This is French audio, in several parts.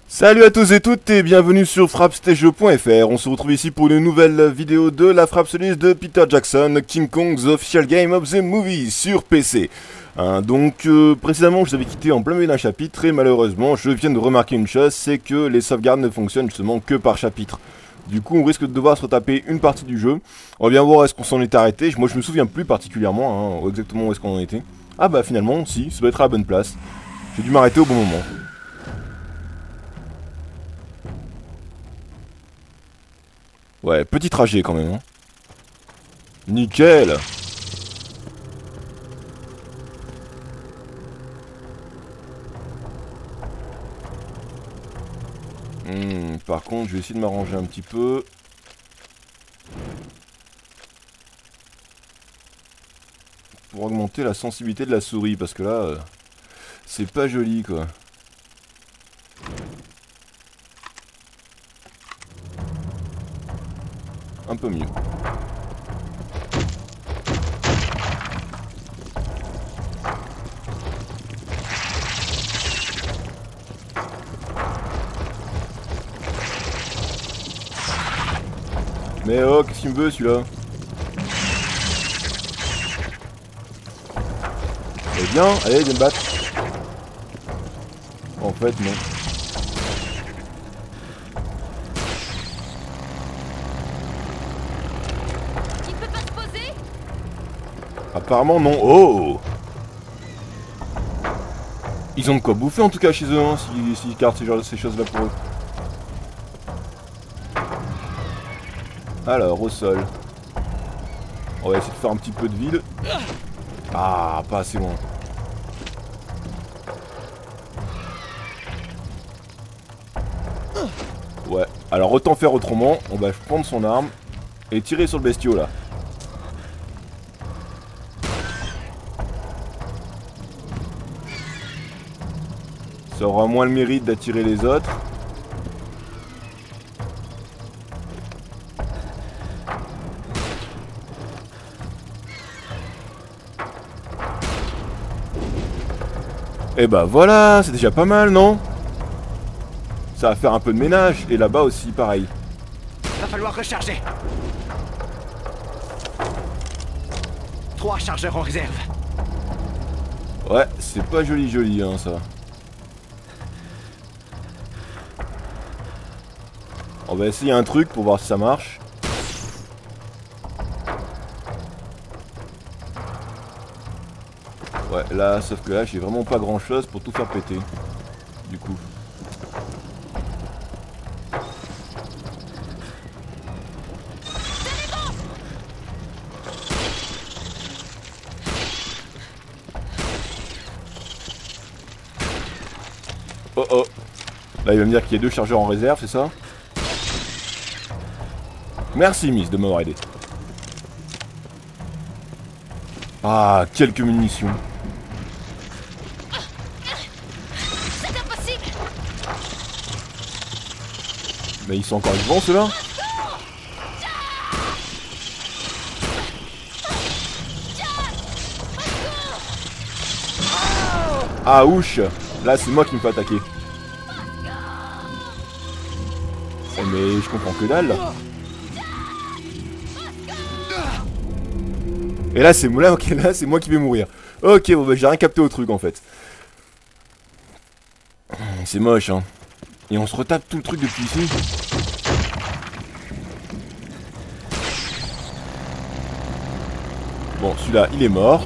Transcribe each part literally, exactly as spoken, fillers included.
Salut à tous et toutes et bienvenue sur frappstage point F R. On se retrouve ici pour une nouvelle vidéo de la frappe soliste de Peter Jackson, King Kong The Official Game of the Movie sur P C. Hein, donc euh, précédemment je vous avais quitté en plein milieu d'un chapitre et malheureusement je viens de remarquer une chose, c'est que les sauvegardes ne fonctionnent justement que par chapitre. Du coup on risque de devoir se retaper une partie du jeu. On va bien voir est-ce qu'on s'en est arrêté. Moi je me souviens plus particulièrement hein, exactement où est-ce qu'on en était. Ah bah finalement si, ça doit être à la bonne place. J'ai dû m'arrêter au bon moment. Ouais, petit trajet quand même. Hein. Nickel. Hmm, par contre, je vais essayer de m'arranger un petit peu. Pour augmenter la sensibilité de la souris, parce que là, euh, c'est pas joli quoi. Un peu mieux. Mais oh, qu'est-ce qu'il me veut celui-là? Eh bien, allez, viens me battre. En fait, non. Apparemment non. Oh! Ils ont de quoi bouffer en tout cas chez eux, hein, s'ils si, si gardent ces, ces choses-là pour eux. Alors, au sol. On va essayer de faire un petit peu de vide. Ah, pas assez loin. Ouais, alors autant faire autrement. On va prendre son arme et tirer sur le bestiau là. Ça aura moins le mérite d'attirer les autres. Et bah voilà, c'est déjà pas mal, non? Ça va faire un peu de ménage. Et là-bas aussi, pareil. Va falloir recharger. Trois chargeurs en réserve. Ouais, c'est pas joli joli, hein, ça. On va essayer un truc pour voir si ça marche. Ouais, là, sauf que là, j'ai vraiment pas grand chose pour tout faire péter. Du coup. Oh oh. Là, il va me dire qu'il y a deux chargeurs en réserve, c'est ça? Merci, Miss, de m'avoir aidé. Ah, quelques munitions. Mais ils sont encore vivants ceux-là? Ah ouch. Là c'est moi qui me fais attaquer. Oh, mais je comprends que dalle. Et là c'est moi, là, okay, là, c'est moi qui vais mourir. Ok, bon bah j'ai rien capté au truc en fait. C'est moche hein. Et on se retape tout le truc depuis ici. Bon, celui-là, il est mort.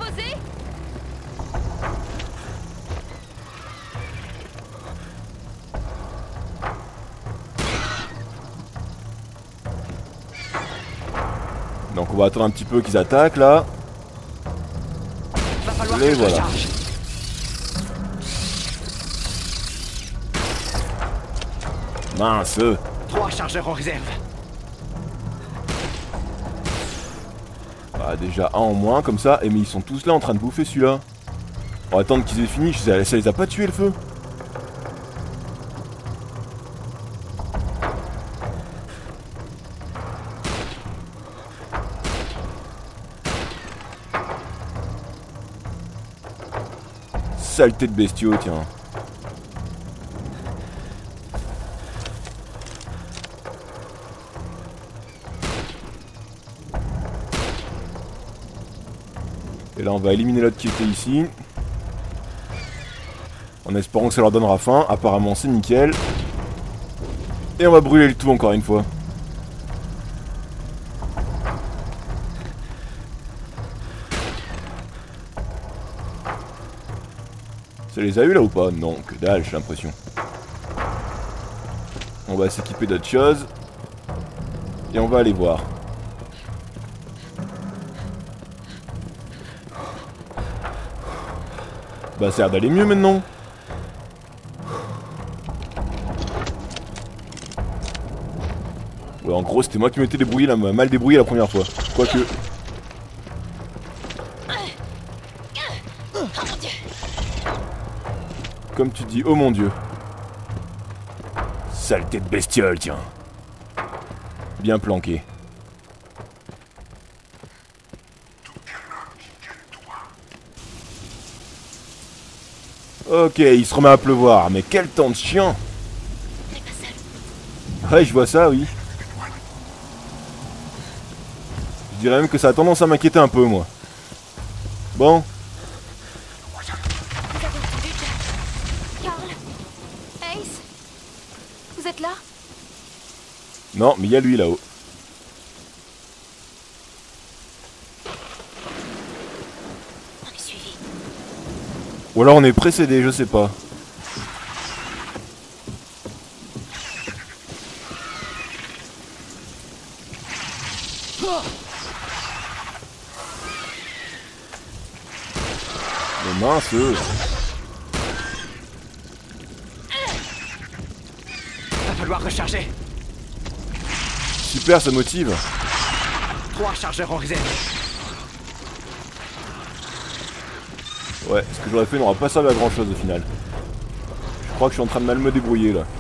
Donc on va attendre un petit peu qu'ils attaquent là. Et voilà. Mince. Trois chargeurs en réserve. Bah déjà un en moins comme ça. Et mais ils sont tous là en train de bouffer celui-là. On va attendre qu'ils aient fini. Ça, ça les a pas tués le feu. Saleté de bestiaux, tiens. Et là on va éliminer l'autre qui était ici. En espérant que ça leur donnera faim. Apparemment c'est nickel. Et on va brûler le tout encore une fois. Ça les a eu là ou pas? Non, que dalle, j'ai l'impression. On va s'équiper d'autres choses. Et on va aller voir. Bah ça a l'air d'aller mieux maintenant. Ouais, en gros c'était moi qui m'étais débrouillé là, mal débrouillé la première fois. Quoique. Comme tu dis, oh mon dieu. Saleté de bestiole, tiens. Bien planqué. Ok, il se remet à pleuvoir, mais quel temps de chien. Ouais, je vois ça, oui. Je dirais même que ça a tendance à m'inquiéter un peu, moi. Bon. Vous êtes là? Non, mais il y a lui là-haut. On est suivi. Ou alors on est précédé, je sais pas. Mais mince. Va falloir recharger. Super, ça motive. Trois chargeurs en réserve. Ouais, ce que j'aurais fait n'aura pas servi à grand chose au final. Je crois que je suis en train de mal me débrouiller là.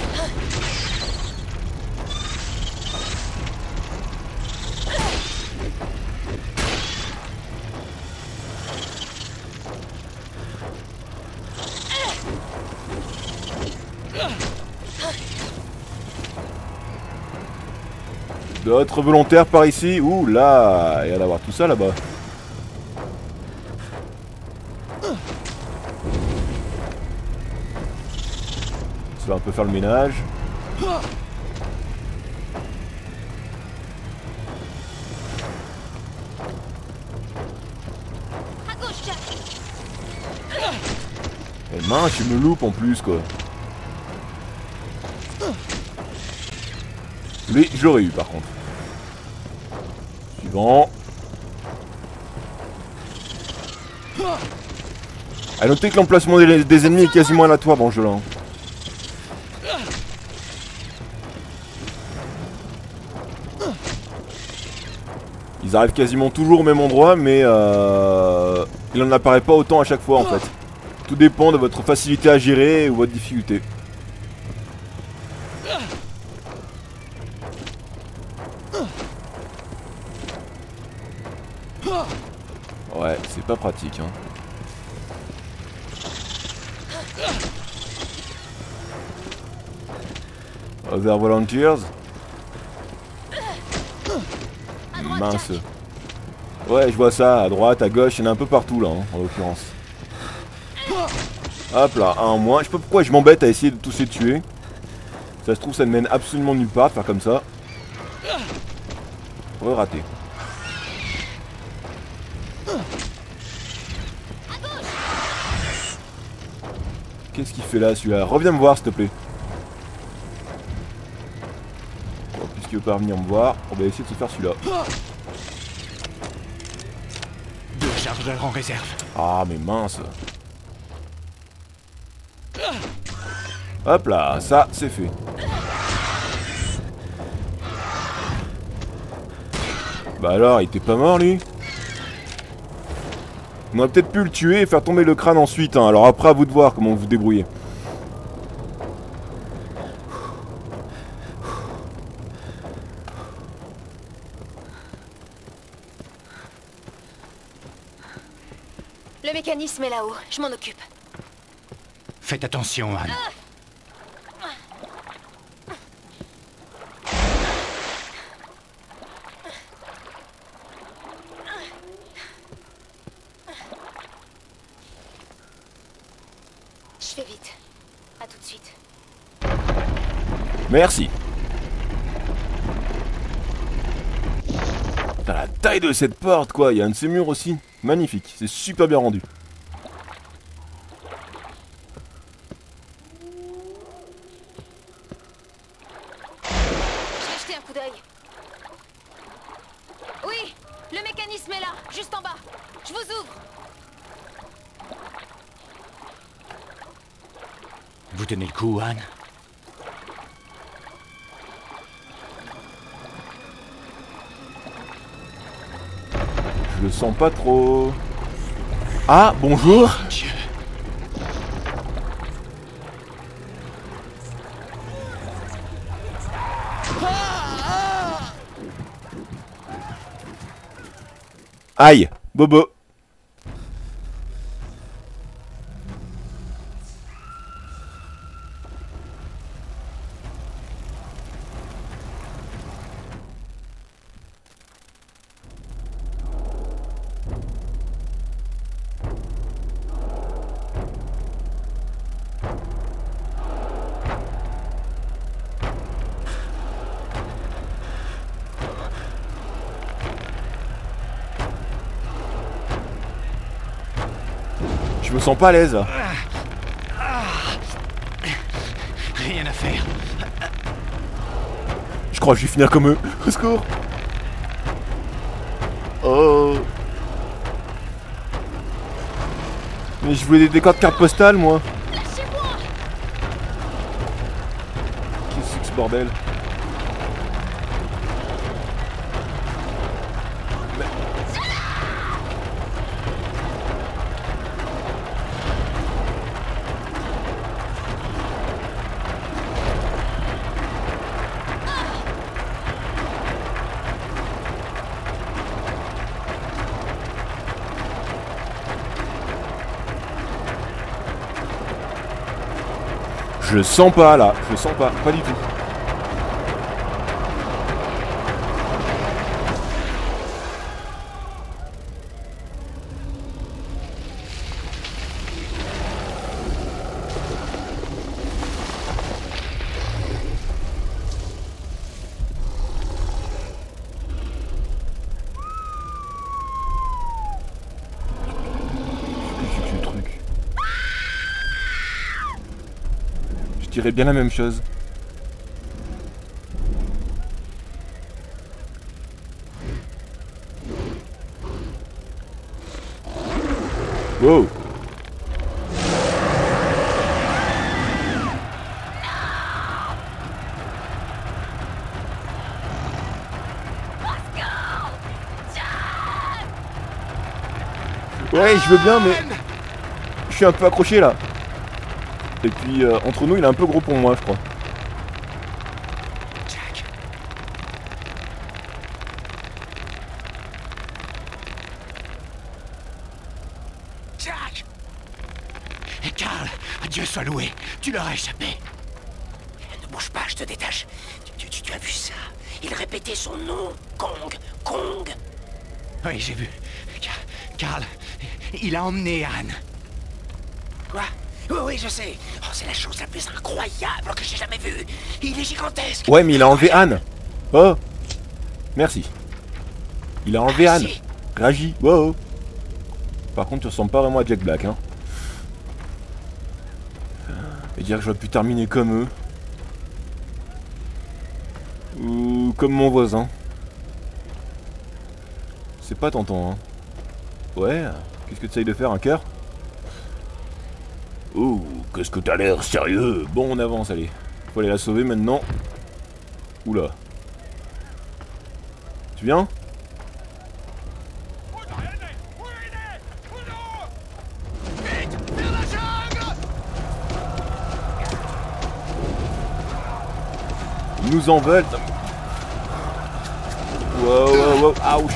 D'autres volontaires par ici? Ouh là, il y a d'avoir tout ça là-bas. Ça va un peu faire le ménage. Eh mince, je me loupe en plus quoi. Lui, j'aurais eu par contre. Suivant. A noter que l'emplacement des, des ennemis est quasiment aléatoire dans ce jeu-là. Ils arrivent quasiment toujours au même endroit, mais euh, il n'en apparaît pas autant à chaque fois en fait. Tout dépend de votre facilité à gérer ou votre difficulté. Ouais, c'est pas pratique hein. Other volunteers. Mince. Ouais, je vois ça, à droite, à gauche, il y en a un peu partout là, hein, en l'occurrence. Hop là, un en moins. Je sais pas pourquoi je m'embête à essayer de tous les tuer. Ça se trouve, ça ne mène absolument nulle part de faire comme ça. Ouais, raté. Qu'est-ce qu'il fait là celui-là? Reviens me voir s'il te plaît. Bon, puisqu'il veut pas venir me voir, on va essayer de se faire celui-là. Deux chargeurs en réserve. Ah mais mince. Hop là, ça c'est fait. Bah alors, il était pas mort lui? On aurait peut-être pu le tuer et faire tomber le crâne ensuite, hein. Alors après à vous de voir comment vous vous débrouillez. Le mécanisme est là-haut, je m'en occupe. Faites attention, Anne. Merci. Putain, la taille de cette porte, quoi. Il y a un de ces murs aussi. Magnifique. C'est super bien rendu. Je vais jeter un coup d'œil. Oui, le mécanisme est là, juste en bas. Je vous ouvre. Vous tenez le coup, Anne? Je le sens pas trop. Ah, bonjour. Dieu. Aïe, Bobo. Je me sens pas à l'aise là. Rien à faire. Je crois que je vais finir comme eux. Au secours. Oh. Mais je voulais des décors de cartes postales moi. Lâchez-moi. Qu'est-ce que c'est que ce bordel? Je le sens pas là, je le sens pas, pas du tout. Qu'est-ce que c'est que ce truc? Je dirais bien la même chose. Wow. Ouais, je veux bien, mais je suis un peu accroché là. Et puis euh, entre nous, il est un peu gros pour moi, je crois. Jack. Jack. Et Carl, Dieu soit loué, tu leur as échappé. Ne bouge pas, je te détache. Tu, tu, tu as vu ça? Il répétait son nom. Kong. Kong. Oui, j'ai vu. Car- Carl, il a emmené Anne. Quoi? Oui, oui, je sais. Oh, c'est la chose la plus incroyable que j'ai jamais vue. Il est gigantesque. Ouais, mais il a enlevé Anne. Oh. Merci. Il a enlevé Anne. Merci. Réagis. Wow. Par contre, tu ressembles pas vraiment à Jack Black, hein. Et dire que j'aurais pu terminer comme eux. Ou comme mon voisin. C'est pas tentant, hein. Ouais. Qu'est-ce que tu essayes de faire, un cœur? Oh, qu'est-ce que t'as l'air sérieux. Bon, on avance, allez. Faut aller la sauver maintenant. Oula. Tu viens? Ils nous en veulent. Wow, wow, wow, ouch.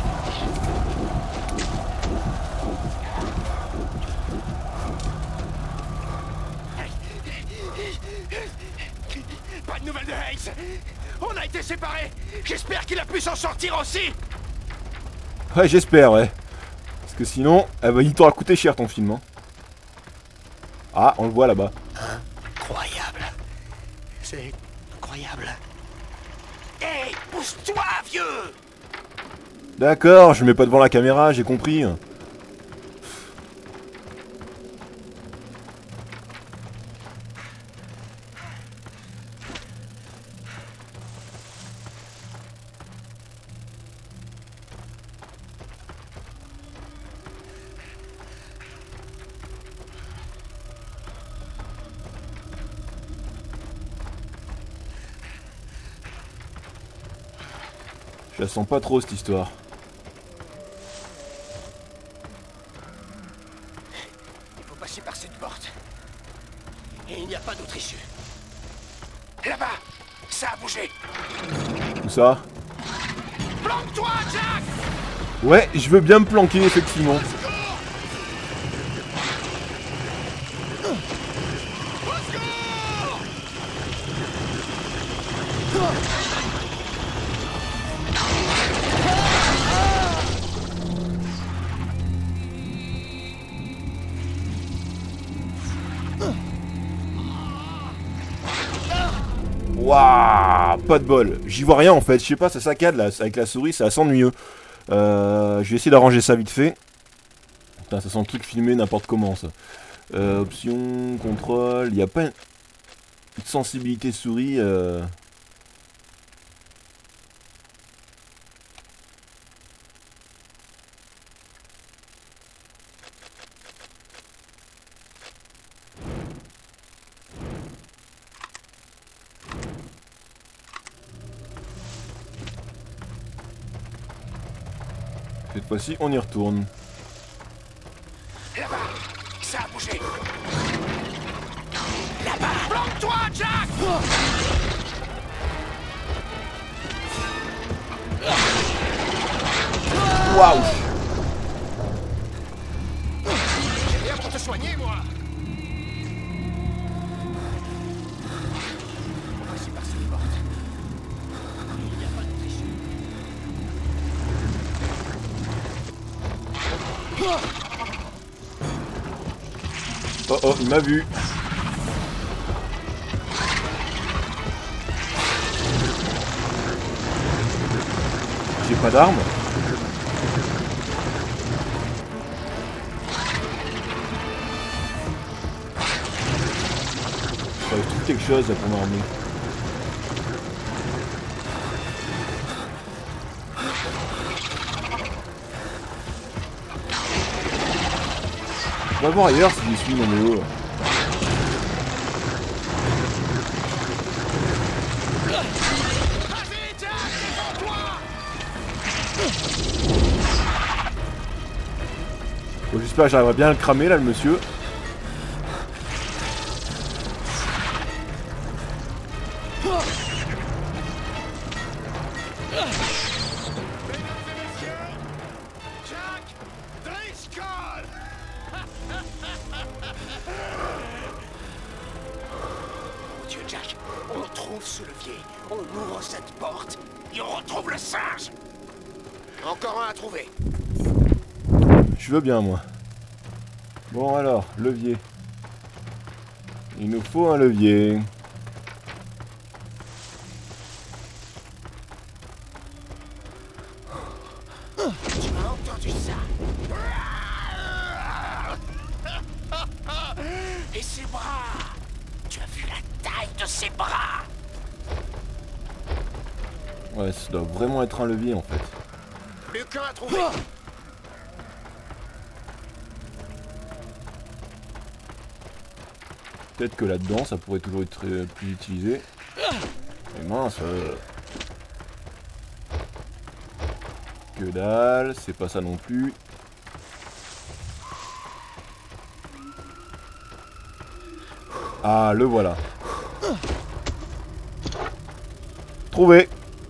Pas de nouvelles de Hayes. On a été séparés. J'espère qu'il a pu s'en sortir aussi. Ouais, j'espère, ouais. Parce que sinon, eh ben, il t'aura coûté cher ton film. Hein. Ah, on le voit là-bas. Incroyable. C'est incroyable. Hé, hey, pousse-toi, vieux! D'accord, je me mets pas devant la caméra, j'ai compris. Je la sens pas trop cette histoire. Il faut passer par cette porte. Et il n'y a pas d'autre issue. Là-bas, ça a bougé. Où ça? Planque-toi, Jack! Ouais, je veux bien me planquer effectivement. Waouh, pas de bol. J'y vois rien en fait. Je sais pas, ça saccade là. Avec la souris, c'est assez ennuyeux. Euh, je vais essayer d'arranger ça vite fait. Putain, ça sent le truc filmé n'importe comment ça. Euh, option, contrôle. Il n'y a pas une sensibilité souris. Euh... Cette fois-ci, on y retourne. Là-bas, ça a bougé. Là-bas, planque-toi, Jack! Waouh! J'ai rien pour te soigner, moi. On va passer par cette porte. Il n'y a pas d'autre issue. Oh oh, il m'a vu. J'ai pas d'arme. Ça va trouver quelque chose à ton armée. On va voir ailleurs si j'y suis mon méo là. Vas-y, Jack, défends-toi! Bon, j'espère que j'arriverai bien à le cramer là le monsieur. Jack Driscoll! Mon Dieu, Jack, on trouve ce levier, on ouvre cette porte et on retrouve le singe! Encore un à trouver. Je veux bien moi. Bon alors, levier. Il nous faut un levier. Tu as entendu ça? Et ses bras! Tu as vu la taille de ses bras? Ouais, ça doit vraiment être un levier en fait. Plus qu'un à trouver. Peut-être que là-dedans, ça pourrait toujours être euh, plus utilisé. Mais mince. Euh... Que dalle, c'est pas ça non plus. Ah, le voilà. Trouvé.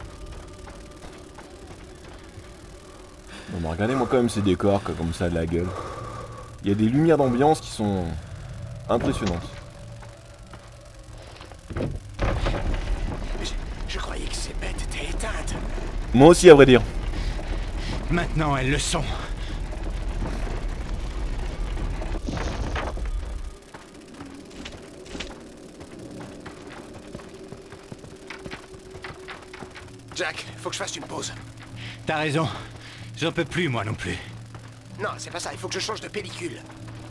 Bon, bah, regardez-moi quand même ces décors quoi, comme ça de la gueule. Il y a des lumières d'ambiance qui sont impressionnantes. Je, je croyais que ces bêtes étaient éteintes. Moi aussi, à vrai dire. Maintenant, elles le sont. Jack, faut que je fasse une pause. T'as raison. J'en peux plus, moi non plus. Non, c'est pas ça, il faut que je change de pellicule.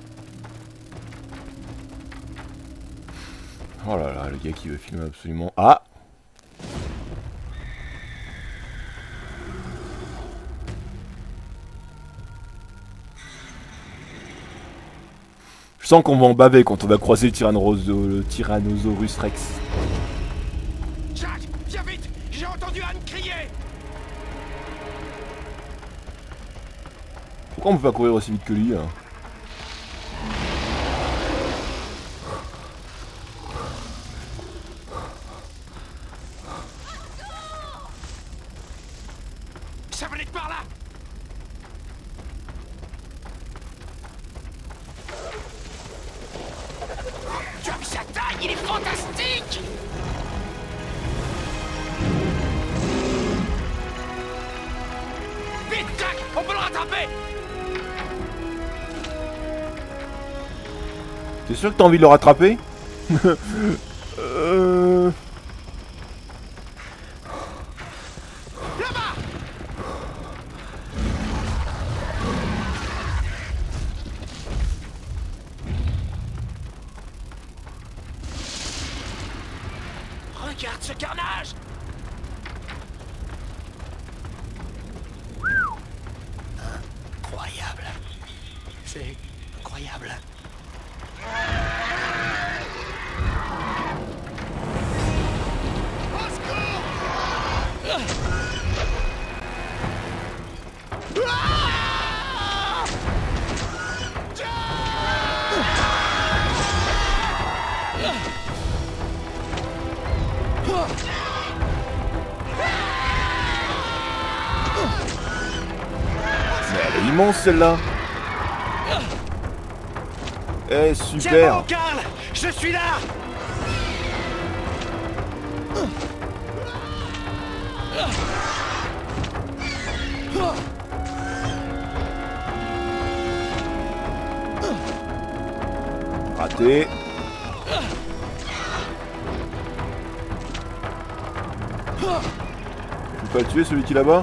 Oh là là, le gars qui veut filmer absolument... Ah! Je sens qu'on va en baver quand on va croiser le Tyrannosaurus, le Tyrannosaurus Rex. Jack, viens vite! J'ai entendu Anne crier! Pourquoi on peut pas courir aussi vite que lui hein? Ça venait de par là! Tu as vu sa taille? Il est fantastique! Vite, Jack! On peut le rattraper! T'es sûr que t'as envie de le rattraper? euh... Là-bas! Regarde ce carnage! Incroyable. C'est incroyable. Au secours! Ah! Mais elle est immense celle-là. Eh Tiens super. bon, Carl! Je suis là! Raté. Je peux pas le tuer celui qui est là-bas?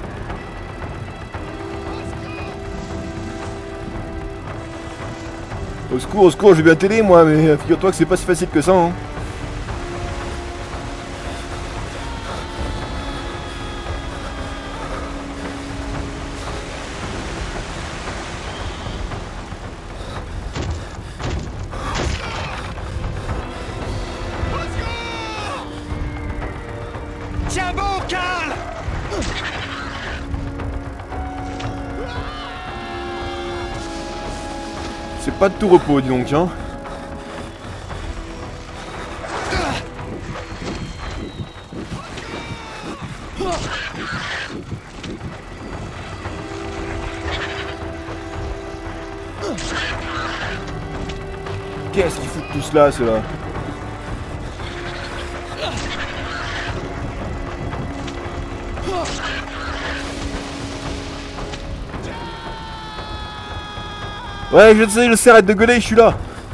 Au secours, au secours, je vais bien t'aider moi, mais figure-toi que c'est pas si facile que ça hein. Tiens bon, Carl! C'est pas de tout repos, dis donc hein. Qu'est-ce qu'ils foutent tout cela, ceux-là? Ouais, je sais, je sais, arrête de gueuler, je suis là.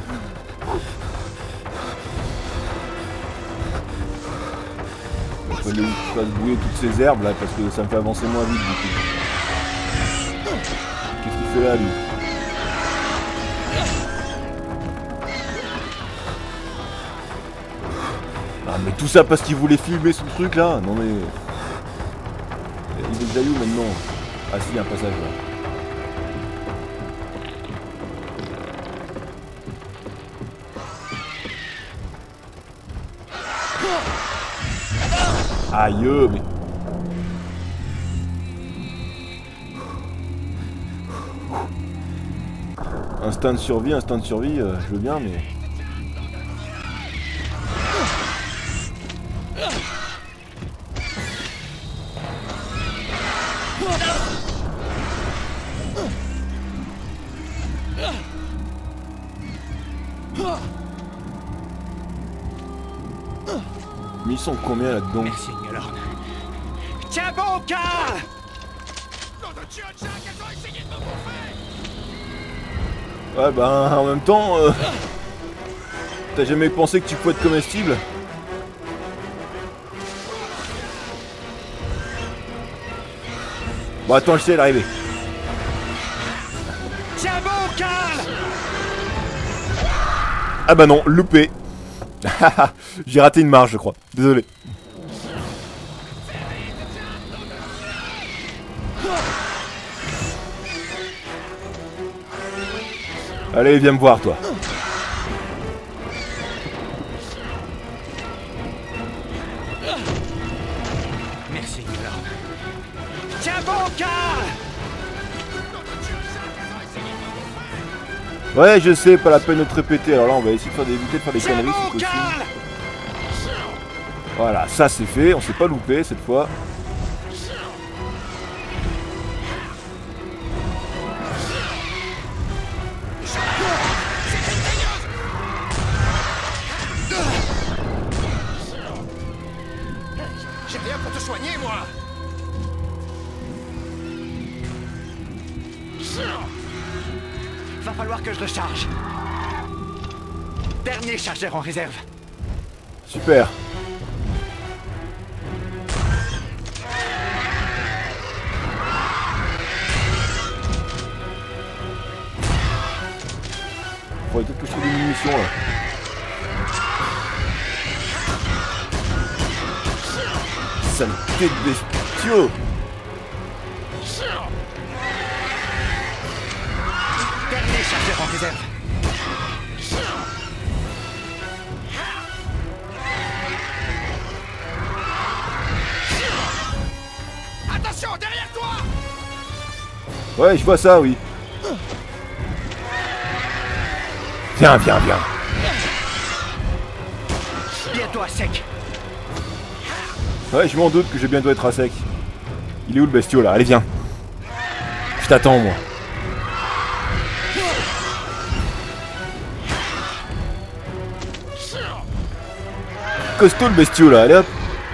Il fallait que je fasse bouiller toutes ces herbes là parce que ça me fait avancer moins vite du coup. Qu'est-ce qu'il fait là lui? Ah mais tout ça parce qu'il voulait filmer ce truc là? Non mais... Il est déjà où maintenant? Ah si, il y a un passage là. Aïe, mais... Instinct de survie, instinct de survie, euh, je veux bien, mais... Mais ils sont combien là-dedans? Merci, Ngelorn. Tiens bon, Carl! Nom de Dieu, Jack, elles ont essayé de me bouffer! Ouais bah en même temps... Euh... T'as jamais pensé que tu pouvais être comestible? Bon, attends, je sais l'arrivée. Tiens bon, Carl. Ah bah non, loupé. J'ai raté une marche, je crois. Désolé. Allez, viens me voir, toi. Merci, Newland. Tiens bon, Carl. Ouais, je sais, pas la peine de te répéter. Alors là, on va essayer de faire d'éviter de faire des Tiens conneries bon, si possible. Carl. Voilà, ça c'est fait. On s'est pas loupé cette fois. J'ai rien pour te soigner, moi. Va falloir que je le charge. Dernier chargeur en réserve. Super. Faudrait peut-être que je trouve des munitions là. Saleté de bestiaux. Dernier chargeur en réserve. Attention, derrière toi. Ouais, je vois ça, oui. Viens, viens, viens. Bientôt à sec. Ouais, je m'en doute que j'ai bientôt être à sec. Il est où le bestiau là? Allez, viens. Je t'attends, moi. Costaud le bestiau là, allez hop.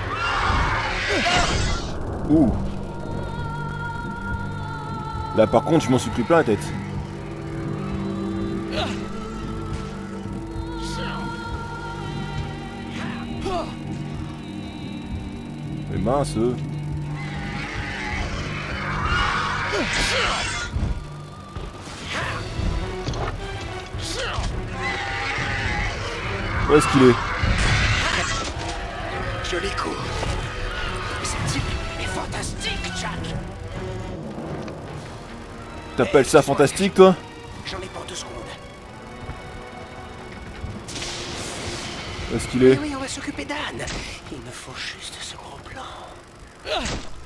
Ouh. Là par contre je m'en suis pris plein la tête. Mais mince eux. Où est-ce qu'il est? Joli coup. Ce type est fantastique, Jack. T'appelles ça fantastique toi? J'en ai pour deux secondes. Où est-ce qu'il est? Oui, oui, on va s'occuper d'Anne. Il me faut juste ce gros plan.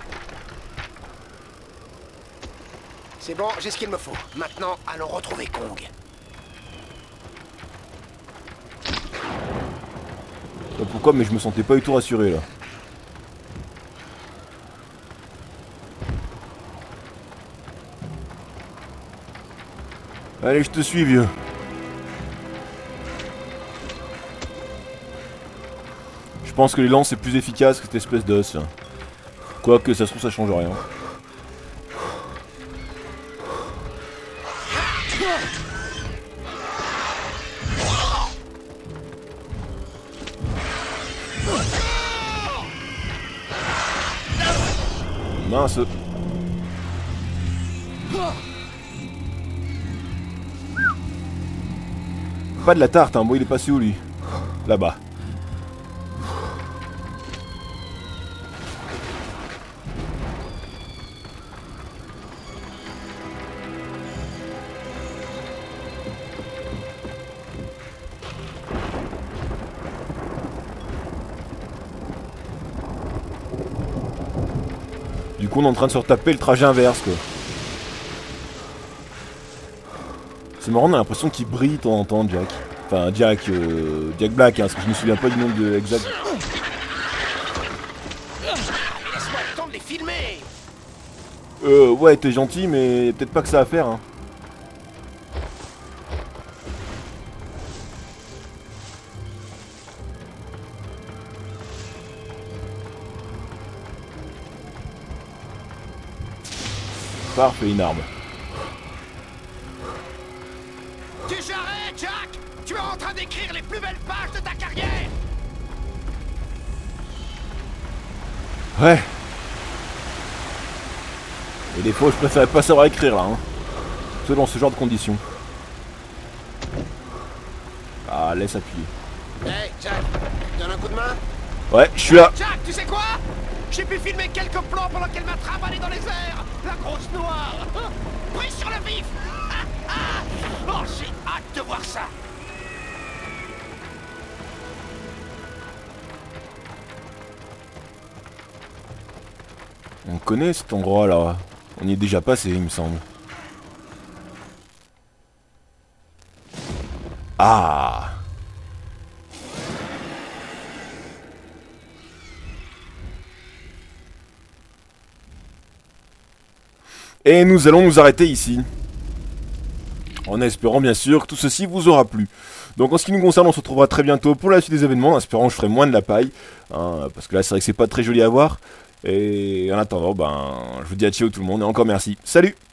C'est bon, j'ai ce qu'il me faut. Maintenant, allons retrouver Kong. Bah, pourquoi? Mais je me sentais pas du tout rassuré là. Allez, je te suis, vieux. Je pense que les lances c'est plus efficace que cette espèce d'os. Quoique ça se trouve ça change rien. Mince. Pas de la tarte, hein. Bon, il est passé où lui? Là-bas. Du coup, on est en train de se retaper le trajet inverse, quoi. C'est marrant, on a l'impression qu'il brille de temps en temps, Jack. Enfin, Jack, euh, Jack Black, hein, parce que je me souviens pas du nom de exact. Laisse-moi le temps de les filmer. Euh, ouais, t'es gentil, mais peut-être pas que ça à faire, hein. Parfait, une arme. Tu j'arrête, Jack. Tu es en train d'écrire les plus belles pages de ta carrière. Ouais. Et Et des fois, je préférais pas savoir écrire là, hein. Surtout dans ce genre de conditions. Ah, laisse appuyer. Hey, Jack, donne un coup de main. Ouais, je suis là. Jack, tu sais quoi? J'ai pu filmer quelques plans pendant qu'elle m'a travaillé dans les airs. La grosse noire. Pris sur le vif. Oh, j'ai hâte de voir ça. On connaît cet endroit là. On y est déjà passé, il me semble. Ah! Et nous allons nous arrêter ici. En espérant bien sûr que tout ceci vous aura plu. Donc en ce qui nous concerne, on se retrouvera très bientôt pour la suite des événements, en espérant que je ferai moins de la paille. Hein, parce que là c'est vrai que c'est pas très joli à voir. Et en attendant, ben, je vous dis à ciao tout le monde et encore merci. Salut!